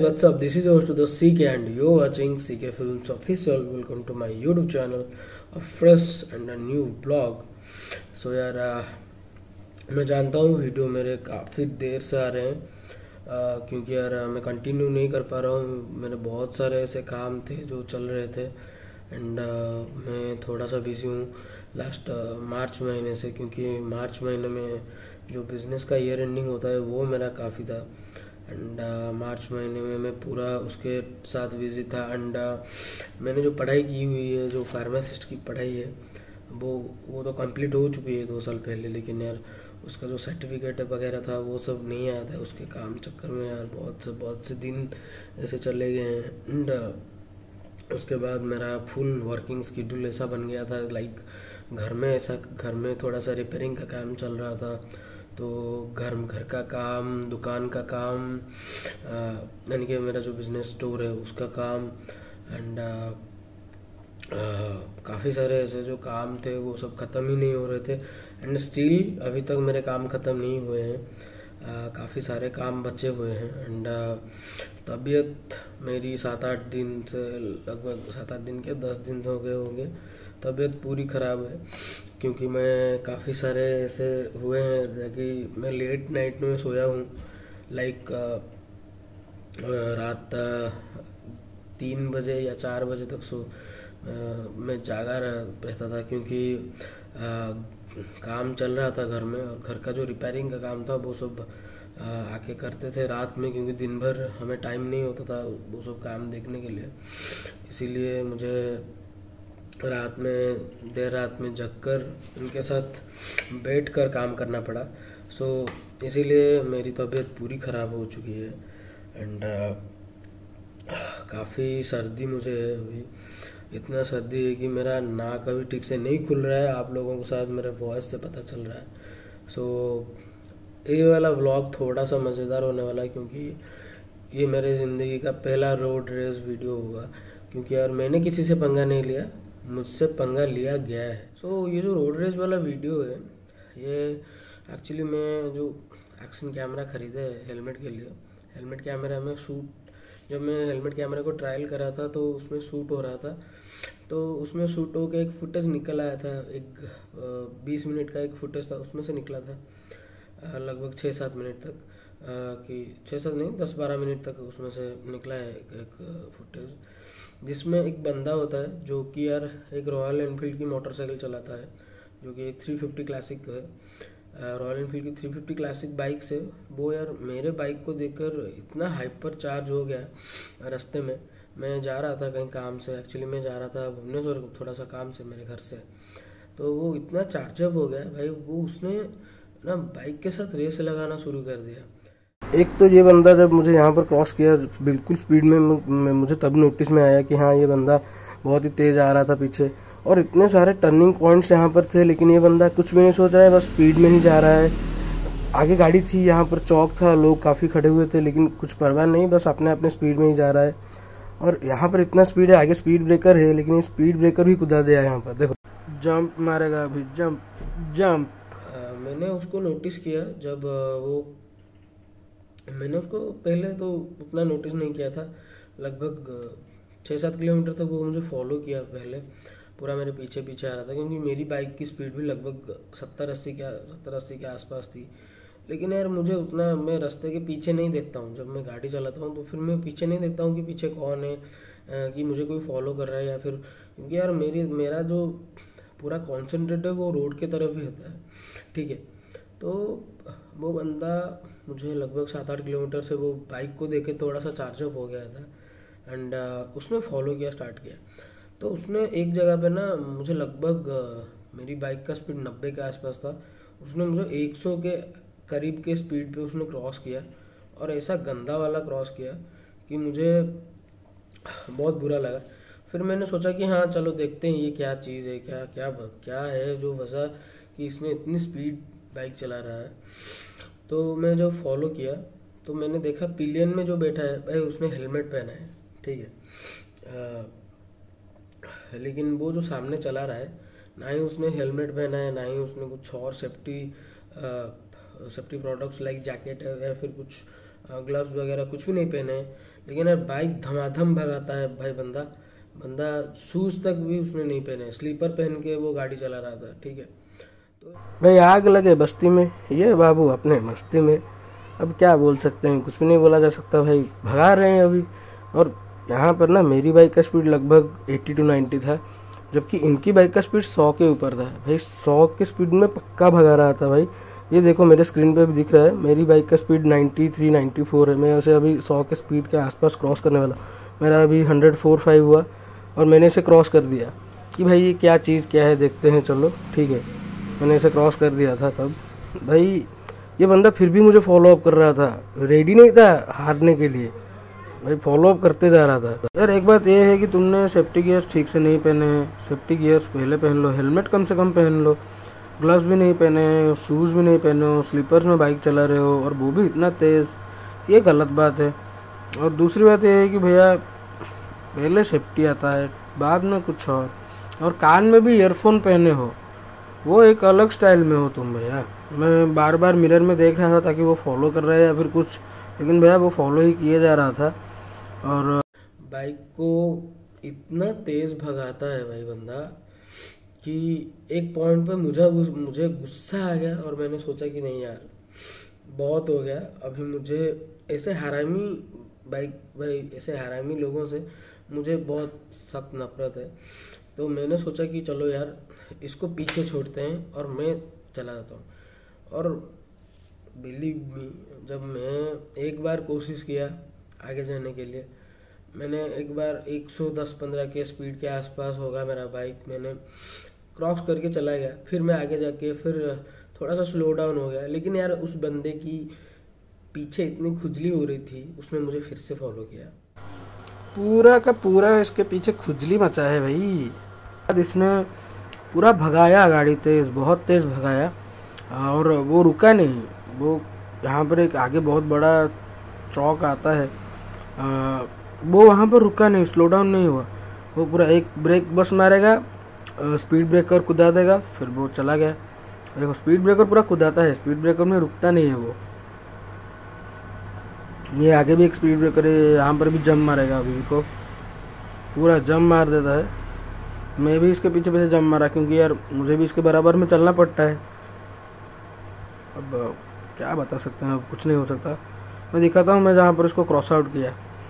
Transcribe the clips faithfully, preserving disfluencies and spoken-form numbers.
what's up? This is your host the C K and you're watching C K Films Official. Welcome to my YouTube channel, a fresh and a new vlog. So यार uh, मैं जानता हूँ video मेरे काफ़ी देर से आ रहे हैं uh, क्योंकि यार uh, मैं कंटिन्यू नहीं कर पा रहा हूँ. मेरे बहुत सारे ऐसे काम थे जो चल रहे थे एंड uh, मैं थोड़ा सा बिजी हूँ लास्ट मार्च महीने से, क्योंकि मार्च महीने में जो बिज़नेस का ईयर एंडिंग होता है वो मेरा काफ़ी था एंड मार्च महीने में मैं पूरा उसके साथ बिजी था. एंड uh, मैंने जो पढ़ाई की हुई है, जो फार्मासिस्ट की पढ़ाई है, वो वो तो कंप्लीट हो चुकी है दो साल पहले, लेकिन यार उसका जो सर्टिफिकेट वगैरह था वो सब नहीं आया था. उसके काम चक्कर में यार बहुत से बहुत से दिन ऐसे चले गए हैं एंड uh, उसके बाद मेरा फुल वर्किंग शेड्यूल ऐसा बन गया था. लाइक घर में ऐसा घर में थोड़ा सा रिपेयरिंग का काम चल रहा था, तो घर घर का काम, दुकान का काम, यानी कि मेरा जो बिज़नेस स्टोर है उसका काम एंड काफ़ी सारे ऐसे जो काम थे वो सब ख़त्म ही नहीं हो रहे थे एंड स्टिल अभी तक मेरे काम ख़त्म नहीं हुए हैं. काफ़ी सारे काम बचे हुए हैं एंड तबीयत मेरी सात आठ दिन से लगभग सात आठ दिन के दस दिन हो गए होंगे तबीयत पूरी ख़राब है, क्योंकि मैं काफ़ी सारे ऐसे हुए हैं कि मैं लेट नाइट में सोया हूँ. लाइक रात तीन बजे या चार बजे तक सो मैं जागा रहता था, क्योंकि आ, काम चल रहा था घर में और घर का जो रिपेयरिंग का काम था वो सब आ, आके करते थे रात में, क्योंकि दिन भर हमें टाइम नहीं होता था वो सब काम देखने के लिए. इसीलिए मुझे रात में देर रात में जगकर उनके साथ बैठकर काम करना पड़ा. सो so, इसीलिए मेरी तबीयत पूरी ख़राब हो चुकी है एंड काफ़ी सर्दी मुझे है अभी. इतना सर्दी है कि मेरा नाक अभी ठीक से नहीं खुल रहा है. आप लोगों को शायद मेरे वॉइस से पता चल रहा है. सो so, ये वाला व्लॉग थोड़ा सा मज़ेदार होने वाला है, क्योंकि ये मेरे ज़िंदगी का पहला रोड रेस वीडियो होगा, क्योंकि यार मैंने किसी से पंगा नहीं लिया, मुझसे पंगा लिया गया है. सो so, ये जो रोड रेस वाला वीडियो है, ये एक्चुअली मैं जो एक्शन कैमरा ख़रीदा है हेलमेट के लिए, हेलमेट कैमरा में शूट, जब मैं हेलमेट कैमरा को ट्रायल करा था तो उसमें शूट हो रहा था, तो उसमें शूट हो के एक फुटेज निकल आया था. एक बीस मिनट का एक फुटेज था, उसमें से निकला था लगभग छः सात मिनट तक, आ, कि छः सात नहीं दस बारह मिनट तक उसमें से निकला है एक, एक फुटेज, जिसमें एक बंदा होता है जो कि यार एक रॉयल एनफील्ड की मोटरसाइकिल चलाता है, जो कि एक थ्री फिफ्टी क्लासिक है. रॉयल एनफील्ड की थ्री फिफ्टी क्लासिक बाइक से वो यार मेरे बाइक को देखकर इतना हाइपर चार्ज हो गया. रास्ते में मैं जा रहा था कहीं काम से, एक्चुअली मैं जा रहा था भुवनेश्वर थोड़ा सा काम से मेरे घर से, तो वो इतना चार्जअप हो गया भाई, वो उसने ना बाइक के साथ रेस लगाना शुरू कर दिया. एक तो ये बंदा जब मुझे यहाँ पर क्रॉस किया बिल्कुल स्पीड में, मुझे तब नोटिस में आया कि हाँ ये बंदा बहुत ही तेज़ आ रहा था पीछे, और इतने सारे टर्निंग पॉइंट्स यहाँ पर थे, लेकिन ये बंदा कुछ भी नहीं सोच रहा है, बस स्पीड में ही जा रहा है. आगे गाड़ी थी, यहाँ पर चौक था, लोग काफ़ी खड़े हुए थे, लेकिन कुछ परवाह नहीं, बस अपने अपने स्पीड में ही जा रहा है. और यहाँ पर इतना स्पीड है, आगे स्पीड ब्रेकर है, लेकिन ये स्पीड ब्रेकर भी कुदा दिया यहाँ पर. देखो जंप मारेगा अभी, जंप जंप. मैंने उसको नोटिस किया जब वो मैंने उसको पहले तो उतना नोटिस नहीं किया था, लगभग छः सात किलोमीटर तक वो मुझे फॉलो किया पहले, पूरा मेरे पीछे पीछे आ रहा था, क्योंकि मेरी बाइक की स्पीड भी लगभग सत्तर अस्सी के सत्तर अस्सी के आसपास थी. लेकिन यार मुझे उतना, मैं रास्ते के पीछे नहीं देखता हूँ जब मैं गाड़ी चलाता हूँ, तो फिर मैं पीछे नहीं देखता हूँ कि पीछे कौन है, कि मुझे कोई फॉलो कर रहा है या फिर, क्योंकि यार मेरी मेरा जो पूरा कॉन्सेंट्रेट है वो रोड की तरफ ही होता है. ठीक है, तो वो बंदा मुझे लगभग सात आठ किलोमीटर से वो बाइक को देखे थोड़ा सा चार्जअप हो गया था एंड uh, उसने फॉलो किया, स्टार्ट किया. तो उसने एक जगह पे ना मुझे लगभग uh, मेरी बाइक का स्पीड नब्बे के आसपास था, उसने मुझे एक सौ के करीब के स्पीड पे उसने क्रॉस किया, और ऐसा गंदा वाला क्रॉस किया कि मुझे बहुत बुरा लगा. फिर मैंने सोचा कि हाँ चलो देखते हैं ये क्या चीज़ है, क्या क्या क्या है जो वजह कि इसने इतनी स्पीड बाइक चला रहा है. तो मैं जब फॉलो किया तो मैंने देखा पिलियन में जो बैठा है भाई उसने हेलमेट पहना है, ठीक है, आ, लेकिन वो जो सामने चला रहा है ना ही उसने हेलमेट पहना है, ना ही उसने कुछ और safety safety products like jacket है या फिर कुछ ग्लव्स वगैरह कुछ भी नहीं पहने हैं, लेकिन यार बाइक धमाधम भगाता है भाई बंदा बंदा शूज़ तक भी उसने नहीं पहने, स्लीपर पहन के वो गाड़ी चला रहा था। ठीक है, तो भाई आग लगे बस्ती में, ये बाबू अपने मस्ती में। अब क्या बोल सकते हैं, कुछ भी नहीं बोला जा सकता भाई, भगा रहे हैं अभी। और यहाँ पर ना मेरी बाइक का स्पीड लगभग अस्सी टू नब्बे था, जबकि इनकी बाइक का स्पीड सौ के ऊपर था भाई। सौ के स्पीड में पक्का भगा रहा था भाई। ये देखो मेरे स्क्रीन पे भी दिख रहा है, मेरी बाइक का स्पीड तिरानवे चौरानवे है। मैं उसे अभी सौ के स्पीड के आसपास क्रॉस करने वाला, मेरा अभी एक सौ चार हुआ और मैंने इसे क्रॉस कर दिया। कि भाई ये क्या चीज़ क्या है देखते हैं, चलो ठीक है। मैंने इसे क्रॉस कर दिया था तब भाई ये बंदा फिर भी मुझे फॉलो अप कर रहा था, रेडी नहीं था हारने के लिए भाई, फॉलो अप करते जा रहा था। यार एक बात ये है कि तुमने सेफ्टी गियर्स ठीक से नहीं पहने हैं, सेफ्टी गियर्स पहले पहन लो, हेलमेट कम से कम पहन लो, ग्लव्स भी नहीं पहने, शूज़ भी नहीं पहने हो, स्लीपर्स में बाइक चला रहे हो और वो भी इतना तेज़, ये गलत बात है। और दूसरी बात ये है कि भैया पहले सेफ्टी आता है बाद में कुछ और और कान में भी ईयरफोन पहने हो, वो एक अलग स्टाइल में हो तुम भैया। मैं बार बार मिरर में देख रहा था ताकि वो फॉलो कर रहा है या फिर कुछ, लेकिन भैया वो फॉलो ही किए जा रहा था। और बाइक को इतना तेज़ भगाता है भाई बंदा कि एक पॉइंट पे मुझे मुझे गुस्सा आ गया और मैंने सोचा कि नहीं यार बहुत हो गया, अभी मुझे ऐसे हरामी बाइक भाई ऐसे हरामी लोगों से मुझे बहुत सख्त नफरत है। तो मैंने सोचा कि चलो यार इसको पीछे छोड़ते हैं और मैं चला जाता हूँ। और बिलीव मी, जब मैं एक बार कोशिश किया आगे जाने के लिए, मैंने एक बार एक सौ दस पंद्रह के स्पीड के आसपास होगा मेरा बाइक, मैंने क्रॉस करके चला गया। फिर मैं आगे जाके फिर थोड़ा सा स्लो डाउन हो गया, लेकिन यार उस बंदे की पीछे इतनी खुजली हो रही थी, उसने मुझे फिर से फॉलो किया। पूरा का पूरा इसके पीछे खुजली मचा है भाई। इसने पूरा भगाया गाड़ी, तेज़ बहुत तेज़ भगाया और वो रुका नहीं। वो यहाँ पर एक आगे बहुत बड़ा चौक आता है, आ, वो वहाँ पर रुका नहीं, स्लो डाउन नहीं हुआ। वो पूरा एक ब्रेक बस मारेगा, स्पीड ब्रेकर कुदा देगा, फिर वो चला गया। देखो स्पीड ब्रेकर पूरा कुदाता है, स्पीड ब्रेकर में रुकता नहीं है वो। ये आगे भी एक स्पीड ब्रेकर है, यहाँ पर भी जंप मारेगा, अभी को पूरा जंप मार देता है। मैं भी इसके पीछे पीछे जंप मारा क्योंकि यार मुझे भी इसके बराबर में चलना पड़ता है। अब क्या बता सकते हैं, अब कुछ नहीं हो सकता। मैं दिखाता हूँ मैं जहाँ पर इसको क्रॉस आउट किया।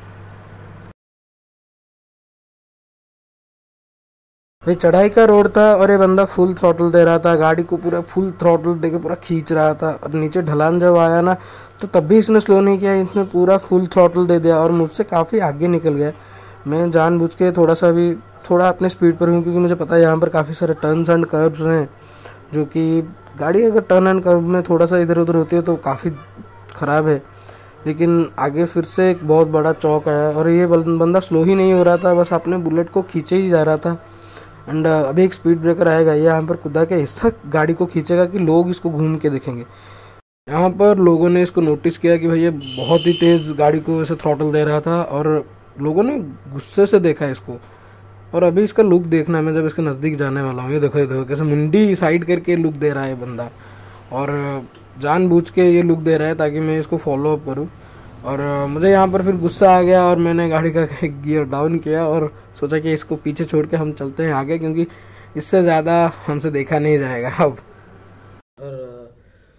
भाई चढ़ाई का रोड था और ये बंदा फुल थ्रॉटल दे रहा था, गाड़ी को पूरा फुल थ्रॉटल दे के पूरा खींच रहा था। और नीचे ढलान जब आया ना तो तब भी इसने स्लो नहीं किया, इसने पूरा फुल थ्रॉटल दे दिया और मुझसे काफ़ी आगे निकल गया। मैं जानबूझ के थोड़ा सा भी थोड़ा अपने स्पीड पर हूँ क्योंकि मुझे पता है यहाँ पर काफ़ी सारे टर्न्स एंड कर्व्स हैं, जो कि गाड़ी अगर टर्न एंड कर्व में थोड़ा सा इधर उधर होती है तो काफ़ी ख़राब है। लेकिन आगे फिर से एक बहुत बड़ा चौक आया और ये बंदा स्लो ही नहीं हो रहा था, बस अपने बुलेट को खींचे ही जा रहा था। एंड अभी एक स्पीड ब्रेकर आएगा, ये यहाँ पर कुदा के ऐसा गाड़ी को खींचेगा कि लोग इसको घूम के देखेंगे। यहाँ पर लोगों ने इसको नोटिस किया कि भाई ये बहुत ही तेज़ गाड़ी को ऐसे थ्रॉटल दे रहा था और लोगों ने गुस्से से देखा इसको। और अभी इसका लुक देखना, मैं जब इसके नज़दीक जाने वाला हूँ, ये देखो ये देखो कैसे मुंडी साइड करके लुक दे रहा है बंदा, और जानबूझ के ये लुक दे रहा है ताकि मैं इसको फॉलो अप करूँ। और मुझे यहाँ पर फिर गुस्सा आ गया और मैंने गाड़ी का गियर डाउन किया और सोचा कि इसको पीछे छोड़ के हम चलते हैं आगे, क्योंकि इससे ज़्यादा हमसे देखा नहीं जाएगा अब। और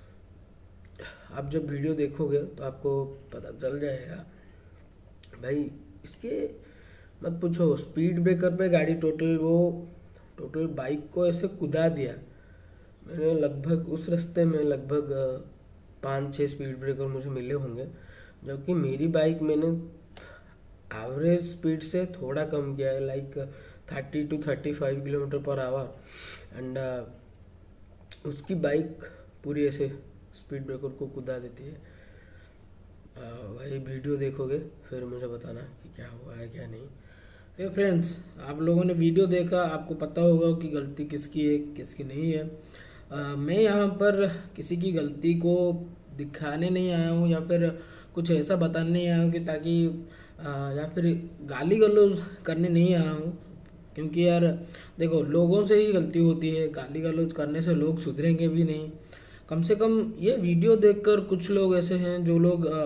आप जब वीडियो देखोगे तो आपको पता चल जाएगा भाई, इसके मत पूछो, स्पीड ब्रेकर पे गाड़ी टोटल वो टोटल बाइक को ऐसे कुदा दिया। मैंने लगभग उस रास्ते में लगभग पाँच छः स्पीड ब्रेकर मुझे मिले होंगे, जबकि मेरी बाइक मैंने एवरेज स्पीड से थोड़ा कम किया है, like thirty two thirty five kilometre per hour. And उसकी बाइक पूरी ऐसे स्पीड ब्रेकर को कुदा देती है। uh, भाई वीडियो देखोगे फिर मुझे बताना कि क्या हुआ है क्या नहीं। ये फ्रेंड्स, आप लोगों ने वीडियो देखा, आपको पता होगा कि गलती किसकी है किसकी नहीं है। uh, मैं यहाँ पर किसी की गलती को दिखाने नहीं आया हूँ या फिर कुछ ऐसा बताने नहीं आया हूँ कि ताकि आ, या फिर गाली गलौज करने नहीं आया हूँ, क्योंकि यार देखो लोगों से ही गलती होती है, गाली गलौज करने से लोग सुधरेंगे भी नहीं। कम से कम ये वीडियो देखकर कुछ लोग ऐसे हैं जो लोग आ,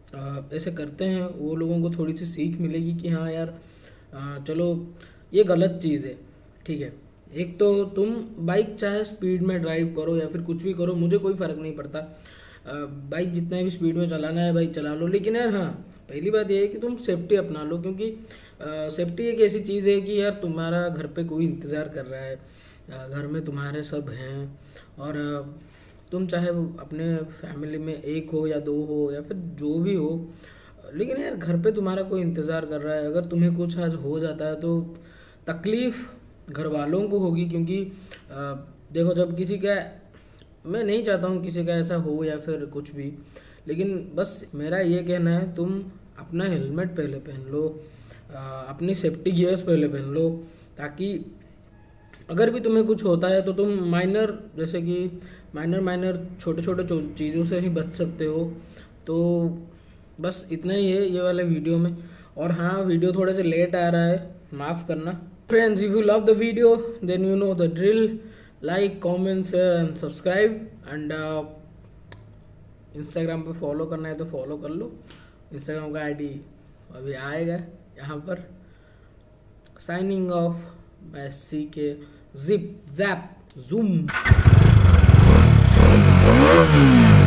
ऐसे करते हैं वो लोगों को थोड़ी सी सीख मिलेगी कि हाँ यार आ, चलो ये गलत चीज़ है, ठीक है। एक तो तुम बाइक चाहे स्पीड में ड्राइव करो या फिर कुछ भी करो, मुझे कोई फ़र्क नहीं पड़ता, बाइक जितना भी स्पीड में चलाना है बाइक चला लो, लेकिन यार हाँ पहली बात ये है कि तुम सेफ्टी अपना लो, क्योंकि सेफ्टी एक ऐसी चीज़ है कि यार तुम्हारा घर पे कोई इंतज़ार कर रहा है, घर में तुम्हारे सब हैं, और तुम चाहे अपने फैमिली में एक हो या दो हो या फिर जो भी हो, लेकिन यार घर पे तुम्हारा कोई इंतज़ार कर रहा है। अगर तुम्हें कुछ आज हो जाता है तो तकलीफ़ घर वालों को होगी, क्योंकि देखो जब किसी का, मैं नहीं चाहता हूँ किसी का ऐसा हो या फिर कुछ भी, लेकिन बस मेरा ये कहना है तुम अपना हेलमेट पहले पहन लो, अपनी सेफ्टी गियर्स पहले पहन लो, ताकि अगर भी तुम्हें कुछ होता है तो तुम माइनर, जैसे कि माइनर माइनर छोटे छोटे चीज़ों से ही बच सकते हो। तो बस इतना ही है ये वाले वीडियो में। और हाँ, वीडियो थोड़े से लेट आ रहा है, माफ़ करना friends. If you love the video then you know the drill, like comment and subscribe, and Instagram पे फॉलो करना है तो फॉलो कर लो, इंस्टाग्राम का आईडी अभी आएगा यहाँ पर। साइनिंग ऑफ बाय सी के जिप जैप जूम।